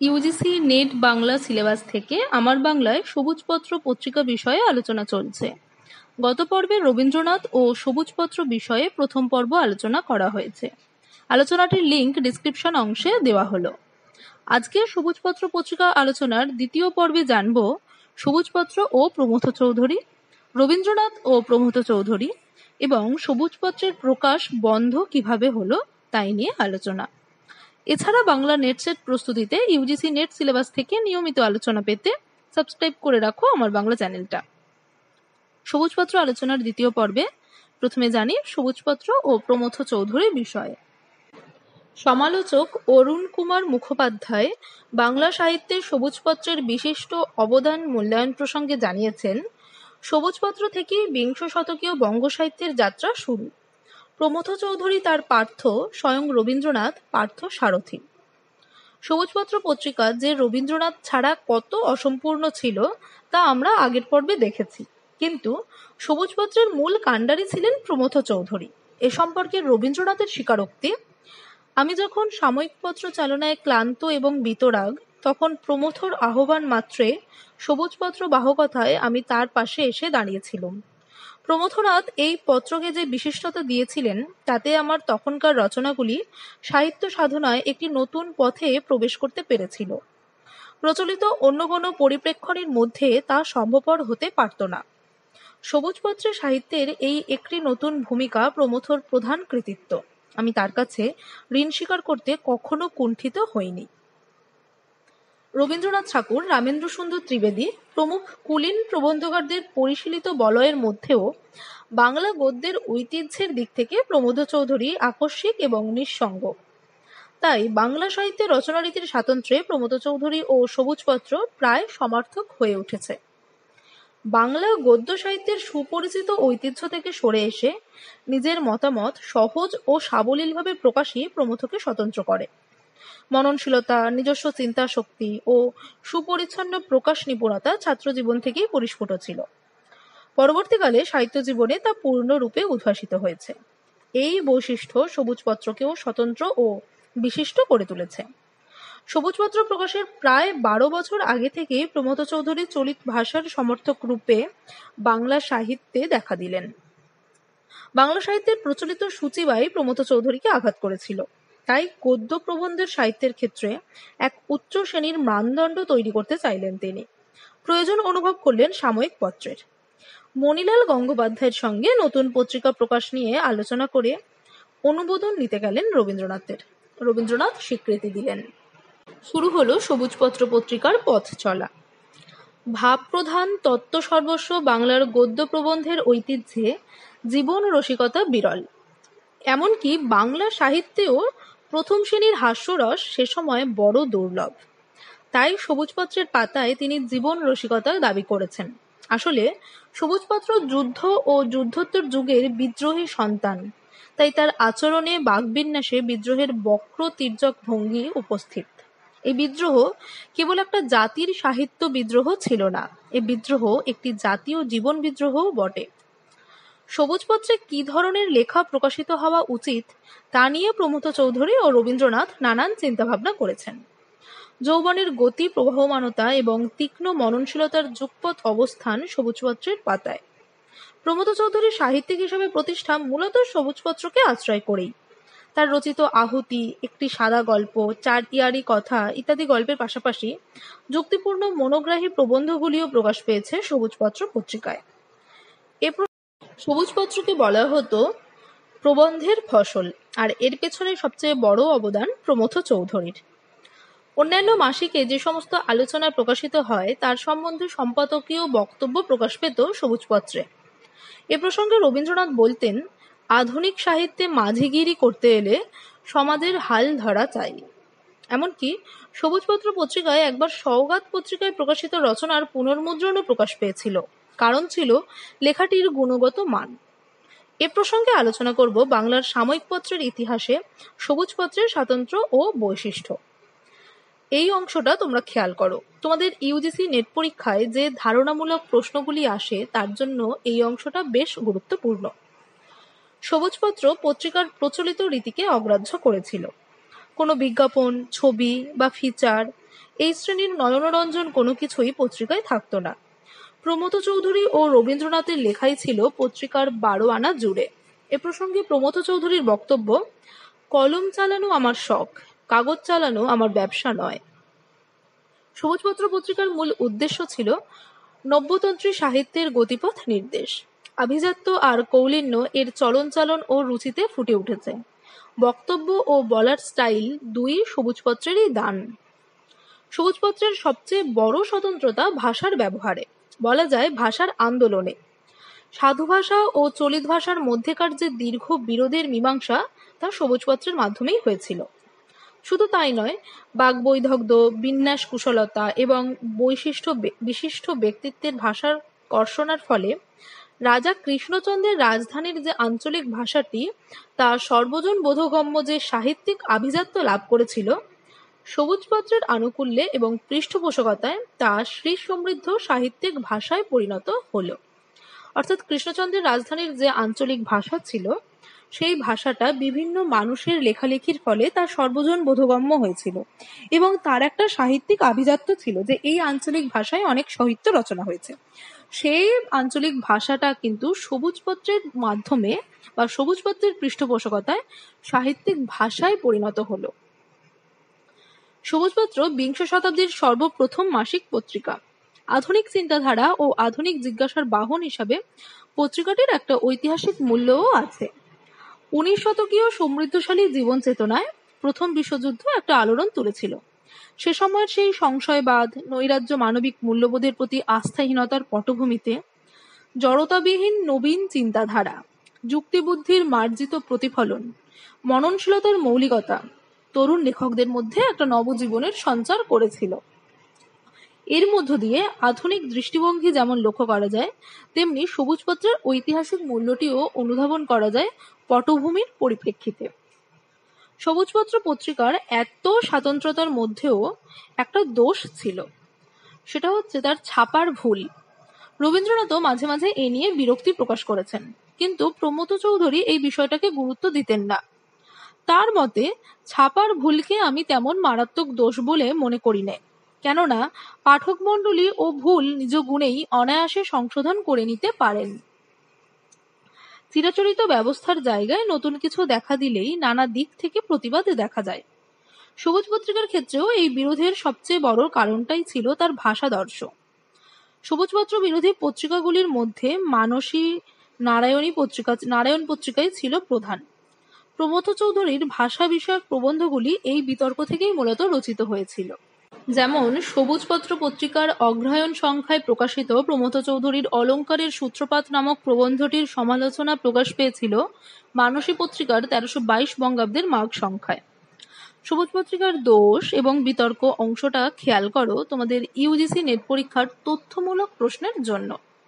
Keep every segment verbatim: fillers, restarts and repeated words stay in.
UGC net Bangla syllabus থেকে আমার বাংলায় সবুজপত্র পত্রিকা বিষয়ে আলোচনা চলছে। গত পর্বে রবীন্দ্রনাথ ও সবুজপত্র বিষয়ে প্রথম পর্ব আলোচনা করা হয়েছে। আলোচনাটির লিঙ্ক ডিসক্রিপশন অংশে দেওয়া হলো। আজকে সবুজপত্র পত্রিকা আলোচনার দ্বিতীয় পর্বে জানব সবুজপত্র ও প্রমথ চৌধুরী, রবীন্দ্রনাথ ও প্রমথ চৌধুরী এবং সবুজপত্রের প্রকাশ বন্ধ কিভাবে হলো তাই নিয়ে আলোচনা। এছাড়া বাংলা নেট সেট প্রস্তুতিতে ইউজিসি নেট সিলেবাস থেকে নিয়মিত আলোচনা পেতে সাবস্ক্রাইব করে রাখো আমার বাংলা চ্যানেলটা। সবুজপত্র আলোচনার দ্বিতীয় পর্বে প্রথমে জানি সবুজপত্র ও প্রমথ চৌধুরী বিষয়ে। সমালোচক অরুণ কুমার মুখোপাধ্যায় বাংলা সাহিত্যের সবুজপত্রের বিশিষ্ট অবদান মূল্যায়ন প্রসঙ্গে জানিয়েছেন, সবুজপত্র থেকেই বিংশ শতকীয় বঙ্গ সাহিত্যের যাত্রা শুরু। প্রমথ চৌধুরী তার পার্থ স্বয়ং রবীন্দ্রনাথ পার্থ সারথী। সবুজপত্র পত্রিকা যে রবীন্দ্রনাথ ছাড়া কত অসম্পূর্ণ ছিল তা আমরা আগের পর্বে দেখেছি, কিন্তু সবুজপত্রের মূল কাণ্ডারি ছিলেন প্রমথ চৌধুরী। এ সম্পর্কে রবীন্দ্রনাথের স্বীকারোক্তি, আমি যখন সাময়িক পত্র চালনায় ক্লান্ত এবং বিতরাগ, তখন প্রমথর আহ্বান মাত্রে সবুজপত্র বাহকতায় আমি তার পাশে এসে দাঁড়িয়েছিলাম। প্রমথনাথ এই পত্রকে যে বিশিষ্টতা দিয়েছিলেন তাতে আমার তখনকার রচনাগুলি সাহিত্য সাধনায় একটি নতুন পথে প্রবেশ করতে পেরেছিল। প্রচলিত অন্য কোনো পরিপ্রেক্ষণের মধ্যে তা সম্ভবপর হতে পারত না। সবুজপত্রের সাহিত্যের এই একটি নতুন ভূমিকা প্রমথর প্রধান কৃতিত্ব। আমি তার কাছে ঋণ স্বীকার করতে কখনো কুণ্ঠিত হইনি। রবীন্দ্রনাথ ঠাকুর, রামেন্দ্র সুন্দর ত্রিবেদী প্রমুখ কুলীন প্রবন্ধকারদের পরিশীলিত বলয়ের মধ্যেও বাংলা গদ্যের ঐতিহ্যের দিক থেকে প্রমথ চৌধুরী আকস্মিক এবং নিঃসঙ্গ। তাই বাংলা সাহিত্যের রচনারীতির স্বাতন্ত্র্যে প্রমথ চৌধুরী ও সবুজপত্র প্রায় সমার্থক হয়ে উঠেছে। বাংলা গদ্য সাহিত্যের সুপরিচিত ঐতিহ্য থেকে সরে এসে নিজের মতামত সহজ ও সাবলীলভাবে প্রকাশই প্রমথকে স্বতন্ত্র করে। মননশীলতা, নিজস্ব চিন্তা শক্তি ও সুপরিচ্ছন্ন প্রকাশ নিপুণতা ছাত্রজীবন থেকেই পরিস্ফুট ছিল। পরবর্তীকালে সাহিত্য জীবনে তা পূর্ণরূপে উদ্ভাসিত হয়েছে। এই বৈশিষ্ট্য সবুজপত্রকেও স্বতন্ত্র ও বিশিষ্ট করে তুলেছে। সবুজপত্র প্রকাশের প্রায় বারো বছর আগে থেকেই প্রমথ চৌধুরী চলিত ভাষার সমর্থক রূপে বাংলা সাহিত্যে দেখা দিলেন। বাংলা সাহিত্যের প্রচলিত সূচিবাই প্রমথ চৌধুরীকে আঘাত করেছিল। তাই গদ্য প্রবন্ধের সাহিত্যের ক্ষেত্রে এক উচ্চ শ্রেণীর মানদণ্ড তৈরি করতে চাইলেন তিনি। প্রয়োজন অনুভব করলেন সাময়িক পত্রের। মণিলাল গঙ্গোপাধ্যায়ের সঙ্গে নতুন পত্রিকা প্রকাশ নিয়ে আলোচনা করে অনুমোদন নিতে গেলেন রবীন্দ্রনাথের। রবীন্দ্রনাথ স্বীকৃতি দিলেন। শুরু হলো সবুজপত্র পত্রিকার পথ চলা। ভাবপ্রধান তত্ত্ব সর্বস্ব বাংলার গদ্য প্রবন্ধের ঐতিহ্যে জীবন রসিকতা বিরল। এমনকি বাংলা সাহিত্যেও প্রথম শ্রেণীর হাস্যরস সে সময় বড় দুর্লভ। তাই সবুজপত্রের পাতায় তিনি জীবন রসিকতা দাবি করেছেন। আসলে সবুজপত্র যুদ্ধ ও যুদ্ধোত্তর যুগের বিদ্রোহী সন্তান, তাই তার আচরণে বাকবিন্যাসে বিদ্রোহের বক্র তির্যক ভঙ্গি উপস্থিত। এই বিদ্রোহ কেবল একটা জাতির সাহিত্য বিদ্রোহ ছিল না, এ বিদ্রোহ একটি জাতীয় জীবন বিদ্রোহও বটে। সবুজপত্রে কি ধরনের লেখা প্রকাশিত হওয়া উচিত তা নিয়ে প্রমথ চৌধুরী ও রবীন্দ্রনাথ নানান চিন্তাভাবনা করেছেন। যৌবনের গতি, প্রবাহমানতা এবং তীক্ষ্ণ মননশীলতার যুগপৎ অবস্থান সবুজপত্রের পাতায়। প্রমথ চৌধুরীর সাহিত্যিক হিসেবে প্রতিষ্ঠা মূলত সবুজপত্রকে আশ্রয় করেই। তার রচিত আহুতি, একটি সাদা গল্প, চার ইয়ারি কথা ইত্যাদি গল্পের পাশাপাশি যুক্তিপূর্ণ মনোগ্রাহী প্রবন্ধগুলিও প্রকাশ পেয়েছে সবুজপত্র পত্রিকায়। এ সবুজপত্রকে বলা হতো প্রবন্ধের ফসল, আর এর পেছনে সবচেয়ে বড় অবদান প্রমথ চৌধুরীর। অন্যান্য মাসিকে যে সমস্ত আলোচনা প্রকাশিত হয় তার সম্বন্ধে সম্পাদকীয় বক্তব্য প্রকাশ পেত সবুজপত্রে। এ প্রসঙ্গে রবীন্দ্রনাথ বলতেন, আধুনিক সাহিত্যে মাঝিগিরি করতে এলে সমাজের হাল ধরা চাই। এমনকি সবুজপত্র পত্রিকায় একবার সওগাত পত্রিকায় প্রকাশিত রচনার পুনর্মুদ্রণও প্রকাশ পেয়েছিল। কারণ ছিল লেখাটির গুণগত মান। এ প্রসঙ্গে আলোচনা করব বাংলার সাময়িক পত্রের ইতিহাসে সবুজপত্রের স্বাতন্ত্র্য ও বৈশিষ্ট্য। এই অংশটা তোমরা খেয়াল করো। তোমাদের ইউজিসি নেট পরীক্ষায় যে ধারণামূলক প্রশ্নগুলি আসে তার জন্য এই অংশটা বেশ গুরুত্বপূর্ণ। সবুজপত্র পত্রিকার প্রচলিত রীতিকে অগ্রাহ্য করেছিল। কোনো বিজ্ঞাপন, ছবি বা ফিচার এই শ্রেণীর নয়নরঞ্জন কোনো কিছুই পত্রিকায় থাকতো না। প্রমথ চৌধুরী ও রবীন্দ্রনাথের লেখাই ছিল পত্রিকার বারো আনা জুড়ে। এ প্রসঙ্গে প্রমথ চৌধুরীর বক্তব্য, কলম চালানো আমার শখ, কাগজ চালানো আমার ব্যবসা নয়। সবুজপত্র পত্রিকার মূল উদ্দেশ্য ছিল নব্যতন্ত্রী সাহিত্যের গতিপথ নির্দেশ। আভিজাত্য আর কৌলিন্য এর চলন চালন ও রুচিতে ফুটে উঠেছে। বক্তব্য ও বলার স্টাইল দুই সবুজপত্রেরই দান। সবুজপত্রের সবচেয়ে বড় স্বতন্ত্রতা ভাষার ব্যবহারে, বলা যায় ভাষার আন্দোলনে। সাধু ভাষা ও চলিত ভাষার মধ্যেকার যে দীর্ঘ বিরোধের মীমাংসা, তা সবুজপত্রের মাধ্যমেই হয়েছিল। শুধু তাই নয়, বাগ্বৈদগ্ধ্য, বিন্যাস কুশলতা এবং বৈশিষ্ট্য বিশিষ্ট ব্যক্তিত্বের ভাষার কর্ষণার ফলে রাজা কৃষ্ণচন্দ্রের রাজধানীর যে আঞ্চলিক ভাষাটি তা সর্বজন বোধগম্য যে সাহিত্যিক আভিজাত্য লাভ করেছিল, সবুজপত্রের আনুকূল্যে এবং পৃষ্ঠপোষকতায় তা শ্রী সমৃদ্ধ সাহিত্যিক ভাষায় পরিণত হল। অর্থাৎ কৃষ্ণচন্দ্রের রাজধানীর যে আঞ্চলিক ভাষা ছিল, সেই ভাষাটা বিভিন্ন মানুষের লেখালেখির ফলে তার সর্বজন বোধগম্য হয়েছিল এবং তার একটা সাহিত্যিক আভিজাত্য ছিল যে এই আঞ্চলিক ভাষায় অনেক সাহিত্য রচনা হয়েছে। সেই আঞ্চলিক ভাষাটা কিন্তু সবুজপত্রের মাধ্যমে বা সবুজপত্রের পৃষ্ঠপোষকতায় সাহিত্যিক ভাষায় পরিণত হলো। সবুজপত্র বিংশ শতাব্দীর সর্বপ্রথম মাসিক পত্রিকা। আধুনিক চিন্তাধারা ও আধুনিক জিজ্ঞাসার বাহন হিসাবে পত্রিকাটির একটা ঐতিহাসিক মূল্যও আছে। উনিশ শতকীয় সমৃদ্ধশালী জীবন চেতনায় প্রথম বিশ্বযুদ্ধ একটা আলোড়ন তুলেছিল। সে সময়ের সেই সংশয়বাদ, নৈরাজ্য, মানবিক মূল্যবোধের প্রতি আস্থাহীনতার পটভূমিতে জড়তাবিহীন নবীন চিন্তাধারা, যুক্তিবুদ্ধির মার্জিত প্রতিফলন, মননশীলতার মৌলিকতা তরুণ লেখকদের মধ্যে একটা নবজীবনের সঞ্চার করেছিল। এর মধ্য দিয়ে আধুনিক দৃষ্টিভঙ্গি যেমন লক্ষ্য করা যায়, তেমনি সবুজপত্রের ঐতিহাসিক মূল্যটিও অনুধাবন করা যায় পটভূমির পরিপ্রেক্ষিতে। সবুজপত্র পত্রিকার এত স্বাতন্ত্র্যতার মধ্যেও একটা দোষ ছিল, সেটা হচ্ছে তার ছাপার ভুল। রবীন্দ্রনাথও মাঝে মাঝে এ নিয়ে বিরক্তি প্রকাশ করেছেন, কিন্তু প্রমথ চৌধুরী এই বিষয়টাকে গুরুত্ব দিতেন না। তার মতে, ছাপার ভুলকে আমি তেমন মারাত্মক দোষ বলে মনে করি না, কেননা পাঠক মণ্ডলী ও ভুল নিজ গুণেই অনায়াসে সংশোধন করে নিতে পারেন। চিরাচরিত ব্যবস্থার জায়গায় নতুন কিছু দেখা দিলেই নানা দিক থেকে প্রতিবাদ দেখা যায়। সবুজ পত্রিকার ক্ষেত্রেও এই বিরোধের সবচেয়ে বড় কারণটাই ছিল তার ভাষাদর্শ। সবুজপত্র বিরোধী পত্রিকাগুলির মধ্যে মানসী নারায়ণী পত্রিকা নারায়ণ পত্রিকাই ছিল প্রধান। প্রমথ চৌধুরীর ভাষা বিষয়ক প্রবন্ধগুলি এই বিতর্ক থেকেই মূলত রচিত হয়েছিল। যেমন সবুজপত্র পত্রিকার অগ্রহায়ণ সংখ্যায় প্রকাশিত প্রমথ চৌধুরীর অলঙ্কারের সূত্রপাত নামক প্রবন্ধটির সমালোচনা প্রকাশ পেয়েছিল মানসী পত্রিকার তেরোশো বাইশ বঙ্গাব্দের মাঘ সংখ্যায়। সবুজ পত্রিকার দোষ এবং বিতর্ক অংশটা খেয়াল করো তোমাদের ইউজিসি নেট পরীক্ষার তথ্যমূলক প্রশ্নের জন্য।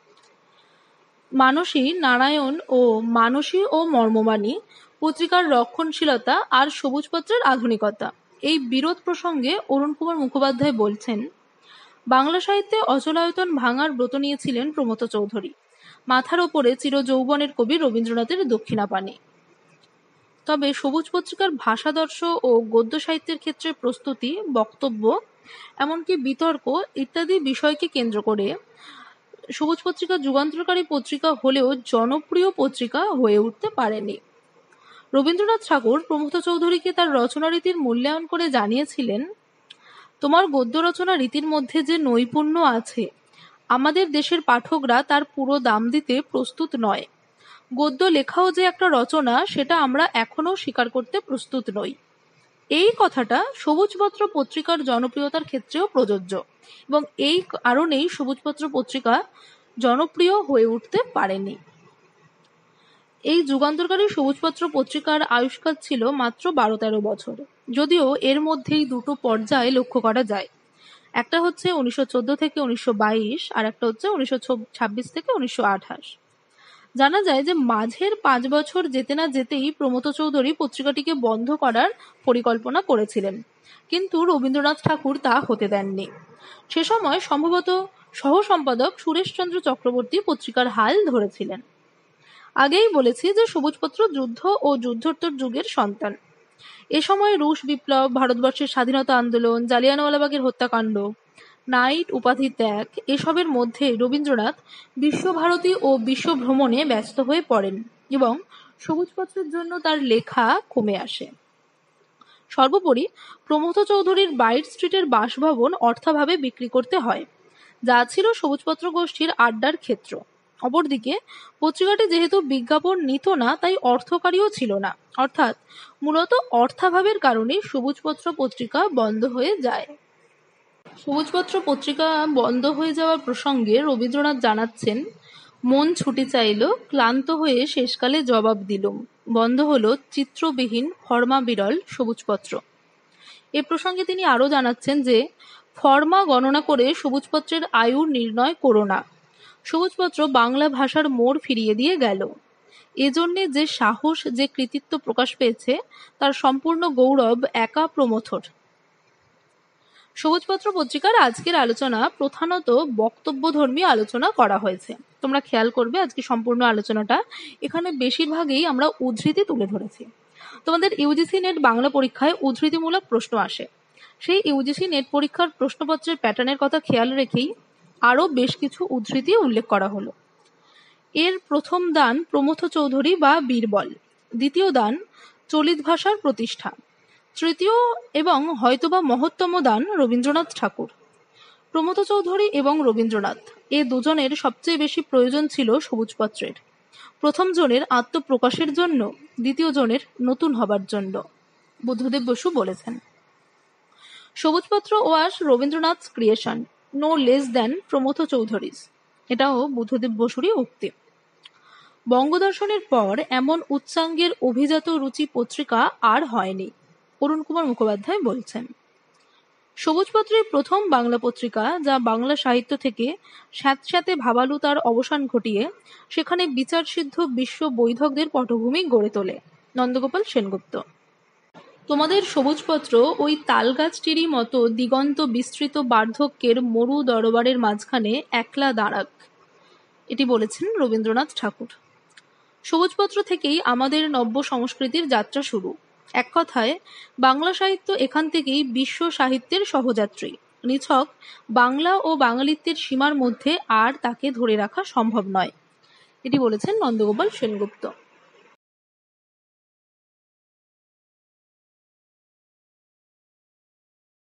মানসী নারায়ণ ও মানসী ও মর্মবাণী পত্রিকার রক্ষণশীলতা আর সবুজপত্রের আধুনিকতা, এই বিরোধ প্রসঙ্গে অরুণ কুমার মুখোপাধ্যায় বলছেন, বাংলা সাহিত্যে অচলায়তন ভাঙার ব্রত নিয়েছিলেন প্রমথ চৌধুরী। মাথার ওপরে চির যৌবনের কবি রবীন্দ্রনাথের দক্ষিণাপানি। তবে সবুজ পত্রিকার ভাষাদর্শ ও গদ্য সাহিত্যের ক্ষেত্রে প্রস্তুতি, বক্তব্য, এমনকি বিতর্ক ইত্যাদি বিষয়কে কেন্দ্র করে সবুজ পত্রিকা যুগান্তরকারী পত্রিকা হলেও জনপ্রিয় পত্রিকা হয়ে উঠতে পারেনি। রবীন্দ্রনাথ ঠাকুর প্রমথ চৌধুরীকে তার রচনা রীতির মূল্যায়ন করে জানিয়েছিলেন, তোমার গদ্য রচনা রীতির মধ্যে যে নৈপুণ্য আছে, আমাদের দেশের পাঠকরা তার পুরো দাম দিতে প্রস্তুত নয়। গদ্য লেখাও যে একটা রচনা, সেটা আমরা এখনো স্বীকার করতে প্রস্তুত নই। এই কথাটা সবুজপত্র পত্রিকার জনপ্রিয়তার ক্ষেত্রেও প্রযোজ্য এবং এই কারণেই সবুজপত্র পত্রিকা জনপ্রিয় হয়ে উঠতে পারেনি। এই যুগান্তরকারী সবুজপত্র পত্রিকার আয়ুষ্কাল ছিল মাত্র বারো তেরো বছর, যদিও এর মধ্যেই দুটো পর্যায়ে লক্ষ্য করা যায়। একটা হচ্ছে উনিশশো চোদ্দ থেকে উনিশশো বাইশ, আর একটা হচ্ছে উনিশশো ছাব্বিশ থেকে উনিশশো আঠাশ। জানা যায় যে মাঝের পাঁচ বছর যেতে না যেতেই প্রমথ চৌধুরী পত্রিকাটিকে বন্ধ করার পরিকল্পনা করেছিলেন, কিন্তু রবীন্দ্রনাথ ঠাকুর তা হতে দেননি। সে সময় সম্ভবত সহ সম্পাদক সুরেশচন্দ্র চক্রবর্তী পত্রিকার হাল ধরেছিলেন। আগেই বলেছি যে সবুজপত্র যুদ্ধ ও যুদ্ধোত্তর যুগের সন্তান। এ সময় রুশ বিপ্লব, ভারতবর্ষের স্বাধীনতা আন্দোলন, জালিয়ানওয়ালাবাগের হত্যাকাণ্ড, নাইট উপাধি ত্যাগ এসবের মধ্যে রবীন্দ্রনাথ বিশ্বভারতী ও বিশ্ব ভ্রমণে ব্যস্ত হয়ে পড়েন এবং সবুজপত্রের জন্য তার লেখা কমে আসে। সর্বোপরি প্রমথ চৌধুরীর বাইট স্ট্রিটের বাসভবন অর্থাভাবে বিক্রি করতে হয়, যা ছিল সবুজপত্র গোষ্ঠীর আড্ডার ক্ষেত্র। অপরদিকে পত্রিকাটি যেহেতু বিজ্ঞাপন নিত না, তাই অর্থকারীও ছিল না, অর্থাৎ মূলত অর্থাভাবের কারণে সবুজপত্র পত্রিকা বন্ধ হয়ে যায়। সবুজপত্র পত্রিকা বন্ধ হয়ে যাওয়ার প্রসঙ্গে রবীন্দ্রনাথ জানাচ্ছেন, মন ছুটি চাইল, ক্লান্ত হয়ে শেষকালে জবাব দিলুম, বন্ধ হলো চিত্রবিহীন ফর্মা বিরল সবুজপত্র। এ প্রসঙ্গে তিনি আরও জানাচ্ছেন যে, ফর্মা গণনা করে সবুজপত্রের আয়ু নির্ণয় করো না, সবুজপত্র বাংলা ভাষার মোড় ফিরিয়ে দিয়ে গেল। এজন্যে যে সাহস, যে কৃতিত্ব প্রকাশ পেয়েছে, তার সম্পূর্ণ গৌরব একা প্রমথর। সবুজপত্র পত্রিকার আজকের আলোচনা প্রধানত বক্তব্যধর্মী আলোচনা করা হয়েছে। তোমরা খেয়াল করবে আজকে সম্পূর্ণ আলোচনাটা এখানে বেশিরভাগই আমরা উদ্ধৃতি তুলে ধরেছি। তোমাদের ইউজিসি নেট বাংলা পরীক্ষায় উদ্ধৃতিমূলক প্রশ্ন আসে। সেই ইউজিসি নেট পরীক্ষার প্রশ্নপত্রের প্যাটার্নের কথা খেয়াল রেখেই আরও বেশ কিছু উদ্ধৃতি উল্লেখ করা হলো। এর প্রথম দান প্রমথ চৌধুরী বা বীরবল, দ্বিতীয় দান চলিত ভাষার প্রতিষ্ঠা, তৃতীয় এবং হয়তোবা মহত্তম দান রবীন্দ্রনাথ ঠাকুর। প্রমথ চৌধুরী এবং রবীন্দ্রনাথ এ দুজনের সবচেয়ে বেশি প্রয়োজন ছিল সবুজপত্রের। প্রথম জনের আত্মপ্রকাশের জন্য, দ্বিতীয় জনের নতুন হবার জন্য। বুদ্ধদেব বসু বলেছেন, Sabujpatra was Rabindranath creation, no less than Pramatha Chaudhuri's. এটাও বুদ্ধদেব বসুরই উক্তি। বঙ্গদর্শনের পর এমন উচ্চাঙ্গের অভিজাত রুচি পত্রিকা আর হয়নি, অরুণ কুমার মুখোপাধ্যায় বলছেন। সবুজপত্রের প্রথম বাংলা পত্রিকা, যা বাংলা সাহিত্য থেকে স্যাঁতস্যাঁতে ভাবালু তার অবসান ঘটিয়ে সেখানে বিচারসিদ্ধ বিশ্ব বৈধকদের পটভূমি গড়ে তোলে। নন্দগোপাল সেনগুপ্ত। তোমাদের সবুজপত্র ওই তালগাছটিরই মতো দিগন্ত বিস্তৃত বার্ধক্যের মরু দরবারের মাঝখানে একলা দাঁড়াক। এটি বলেছেন রবীন্দ্রনাথ ঠাকুর। সবুজপত্র থেকেই আমাদের নব্য সংস্কৃতির যাত্রা শুরু। এক কথায় বাংলা সাহিত্য এখান থেকেই বিশ্ব সাহিত্যের সহযাত্রী। নিছক বাংলা ও বাঙালিত্বের সীমার মধ্যে আর তাকে ধরে রাখা সম্ভব নয়। এটি বলেছেন নন্দগোপাল সেনগুপ্ত।